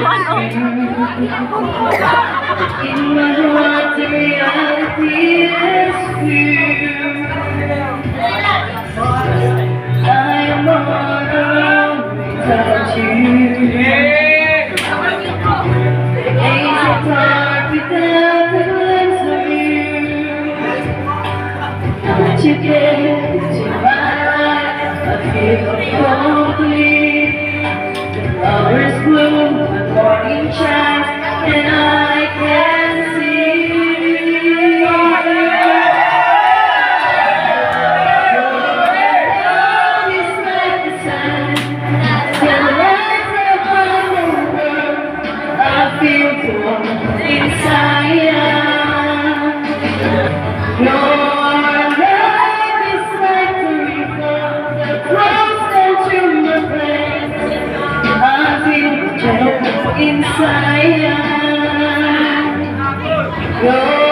In my heart, the reality is few. I am all alone without you. Days are dark without a glimpse of you. But you came to my life, I feel complete. The flowers bloom, the morning shines, and I can see. Your love is like the sun, that lights up my world. I feel warm inside. Your love is like the river that flows down to my veins. I feel the joy inside. Your